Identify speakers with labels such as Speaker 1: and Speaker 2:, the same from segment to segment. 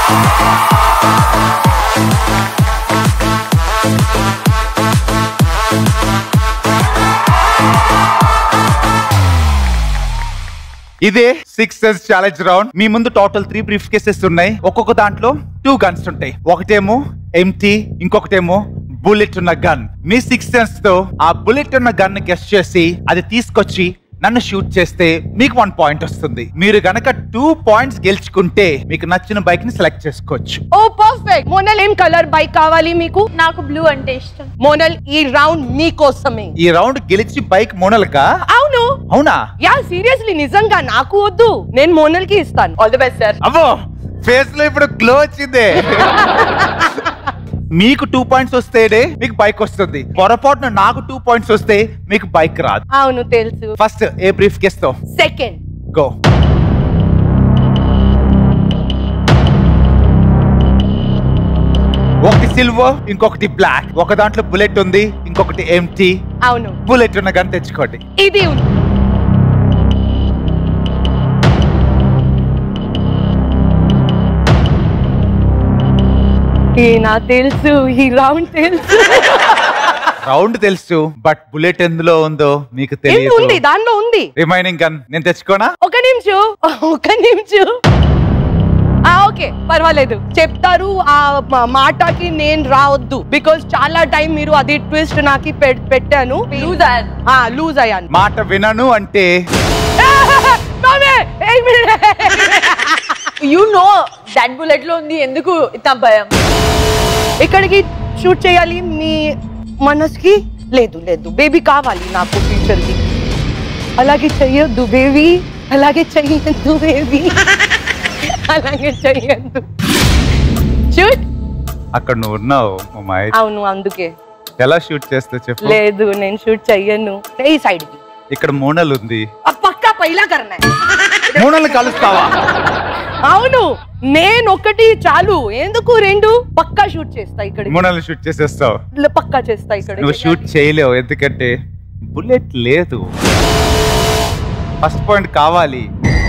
Speaker 1: ఇదే 6 sense challenge round. మీ ముందు total 3 brief cases ఉన్నాయి. ఒక్కొక్క దాంట్లో 2 గన్స్ ఉంటాయి. ఒకటేమో ఎంటీ, ఇంకొకటేమో బుల్లెట్ ఉన్న గన్. మీ 6 సెన్స్ తో ఆ బుల్లెట్ ఉన్న గన్ గెస్ చేసి అది తీసుకొచ్చి నన్ను షూట్ చేస్తే మీకు 1 పాయింట్ వస్తుంది. మీరు గనక 2 పాయింట్స్ గెలుచుకుంటే మీకు నచ్చిన బైక్ ని సెలెక్ట్ చేసుకోవచ్చు.
Speaker 2: ఓ పర్ఫెక్ట్. మోనల్ ఏం కలర్ బైక్ కావాలి మీకు?
Speaker 3: నాకు బ్లూ అంటే ఇష్టం.
Speaker 2: మోనల్ ఈ రౌండ్ మీకోసమే.
Speaker 1: ఈ రౌండ్ గెలిచి బైక్ మోనల్ కా?
Speaker 2: అవును.
Speaker 1: అవునా?
Speaker 2: యా సీరియస్లీ నిజంగా నాకు వద్దు, నేను మోనల్ కి ఇస్తాను. All the best sir.
Speaker 1: అబ్బో ఫేస్ లో ఇప్పుడు గ్లో వచ్చిందే. మీకు 2 పాయింట్స్ వస్తేనే మీకు బైక్ వస్తుంది. పొరపాటున నాకు 2 పాయింట్స్ వస్తే మీకు బైక్ రాదు.
Speaker 2: అవును తెలుసు.
Speaker 1: ఫస్ట్ ఏ బ్రీఫ్ కేస్ తో?
Speaker 2: సెకండ్.
Speaker 1: గో. ఒకటి సిల్వర్, ఇంకొకటి బ్లాక్. ఒక దాంట్లో బుల్లెట్ ఉంది, ఇంకొకటి ఎంటీ.
Speaker 2: అవును.
Speaker 1: బుల్లెట్ ఉన్న గన్ తెచ్చుకోండి.
Speaker 2: ఇది ఉంది. నాకు తెలుసు ఈ రౌండ్ తెలుసు.
Speaker 1: రౌండ్ తెలుసు బట్ బుల్లెట్ ఎందులో ఉందో మీకు తెలియదు.
Speaker 2: ఉంది, దానిలో ఉంది.
Speaker 1: రిమైనింగ్ గన్ నేను తెచ్చుకోనా?
Speaker 2: ఒక నిమిషం. ఓకే పర్వాలేదు, చెప్తారు ఆ మాటకి నేను రావద్దు. బికాస్ చాలా టైం మీరు అది ట్విస్ట్ నాకు పెట్టాను, లూజ్ అయ్యాను.
Speaker 1: మాట వినను అంటే
Speaker 3: యు నో దట్ బుల్లెట్ లో ఉంది, ఎందుకు ఇంత భయం?
Speaker 2: ఇక్కడికి షూట్ చేయాలి మీ మనసుకి? లేదు లేదు, బేబీ కావాలి నాకు ఫ్యూచర్ కి. అలాగే చెయ్యొద్దు బేబీ, అలాగే చెయ్యొద్దు బేబీ, అలాగే చెయ్యొద్దు. షూట్.
Speaker 1: అక్కడ నువ్వు ఉన్నావు.
Speaker 2: అవును అందుకే.
Speaker 1: ఎలా షూట్ చేస్తా చెప్పు.
Speaker 2: లేదు నేను షూట్ చెయ్యను. ఈ సైడ్ కి.
Speaker 1: ఇక్కడ మోనల్ ఉంది.
Speaker 2: పక్కా పైలా కర్నా.
Speaker 1: మోనల్ కలుస్తావా?
Speaker 2: అవును, నేను ఒకటి చాలు, ఎందుకు 2? పక్కా షూట్ చేస్తా ఇక్కడ.
Speaker 1: మోనల్ షూట్ చేసేస్తావు?
Speaker 2: పక్కా చేస్తా ఇక్కడ.
Speaker 1: నువ్వు షూట్ చేయలేవు ఎందుకంటే బుల్లెట్ లేదు. ఫస్ట్ పాయింట్ కావాలి.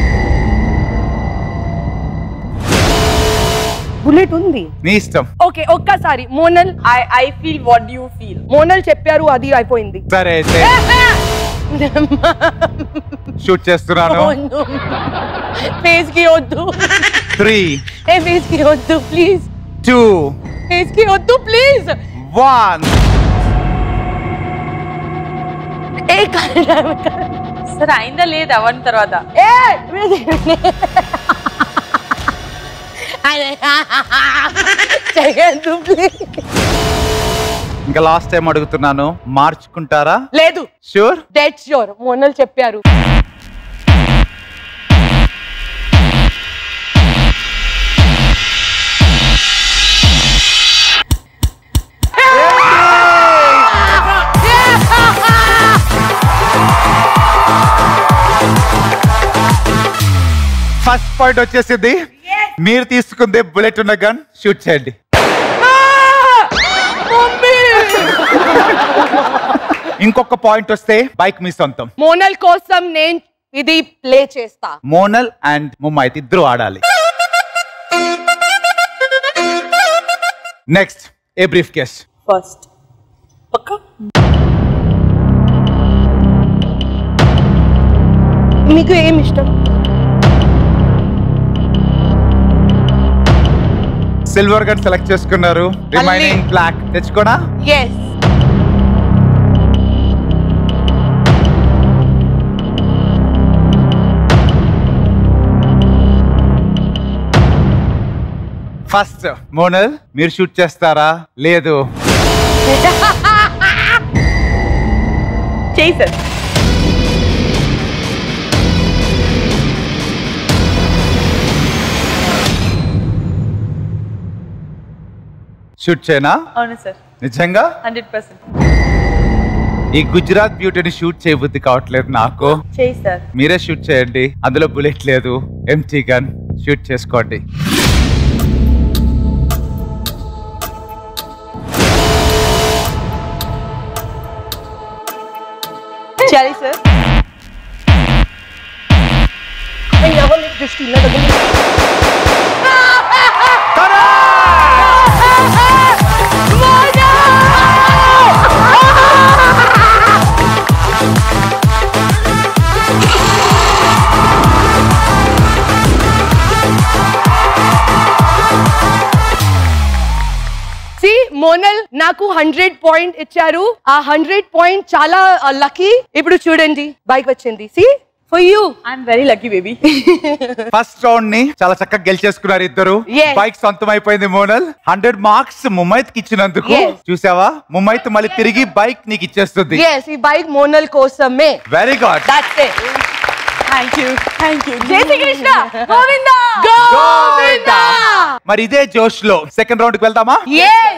Speaker 2: బుల్లెట్ ఉంది.
Speaker 1: నీ ఇష్టం.
Speaker 2: ఓకే ఒక్కసారి Monal.
Speaker 3: I feel what you feel.
Speaker 2: Monal చెప్పారు అది అయిపోయింది.
Speaker 1: సరే అయితే షూట్ చేస్తున్నాను.
Speaker 2: ఫేస్ కి వద్దు.
Speaker 1: 3
Speaker 2: ఫేస్ కి వద్దు ప్లీజ్.
Speaker 1: 2
Speaker 2: ఫేస్ కి వద్దు ప్లీజ్.
Speaker 1: 1
Speaker 3: సరే అయిందా లేదా అవన్న తర్వాత?
Speaker 1: ఇంకా లాస్ట్ టైం అడుగుతున్నాను, మార్చుకుంటారా?
Speaker 2: లేదు.
Speaker 1: షూర్?
Speaker 2: Dead sure. మోనల్ చెప్పారు.
Speaker 1: ఫస్ట్ పాయింట్ వచ్చేసింది. మీరు తీసుకుందే బుల్లెట్ ఉన్న గన్. షూట్ చేయండి. ఇంకొక పాయింట్ వస్తే బైక్ మీ సొంతం.
Speaker 2: మోనల్ కోసం నేను ఇది ప్లే చేస్తా.
Speaker 1: మోనల్ అండ్ ముమ్మైత్ ఇద్దరు ఆడాలి. Next a briefcase?
Speaker 3: First పక్కా.
Speaker 2: మీకు ఏం ఇష్టం?
Speaker 1: సిల్వర్ గన్ సెలెక్ట్ చేసుకున్నారు. రిమైనింగ్ బ్లాక్ తెచ్చుకోనా?
Speaker 2: ఎస్.
Speaker 1: ఫస్ట్ మోనల్ మీరు షూట్ చేస్తారా? లేదు.
Speaker 3: చేసారు.
Speaker 1: షూట్ చేయనా?
Speaker 3: అవును సార్.
Speaker 1: నిజంగా
Speaker 3: 100%.
Speaker 1: ఈ గుజరాత్ బ్యూటీని షూట్ చేయబుద్ధి కావట్లేదు నాకు.
Speaker 3: చేయి సార్.
Speaker 1: మీరే షూట్ చేయండి. అందులో బుల్లెట్ లేదు, ఎంటీ గన్. షూట్ చేసుకోండి.
Speaker 3: చేయాలి సార్.
Speaker 2: నాకు 100 పాయింట్ ఇచ్చారు. ఆ 100 పాయింట్ చాలా లక్కీ. ఇప్పుడు చూడండి బైక్ వచ్చింది. See
Speaker 3: for you I'm very lucky baby.
Speaker 1: First round ని చాలా చక్కగా గెలిచేసుకున్నారు ఇద్దరు.
Speaker 2: Yes.
Speaker 1: బైక్ సొంతం అయిపోయింది మోనల్. 100 మార్క్స్ ముమైత్ కి ఇచ్చినందుకు.
Speaker 2: Yes.
Speaker 1: చూసావా, ముమైత్ మళ్ళీ తిరిగి బైక్ నీకు ఇచ్చేస్తుంది.
Speaker 2: ఈ బైక్ మోనల్ కోసమే.
Speaker 1: Very good.
Speaker 2: That's it.
Speaker 3: Thank you జై శ్రీకృష్ణ గోవిందా.
Speaker 2: గోవిందా.
Speaker 1: మరి ఇదే జోష్ లో సెకండ్ రౌండ్ కి వెళ్దామా?
Speaker 2: Yes.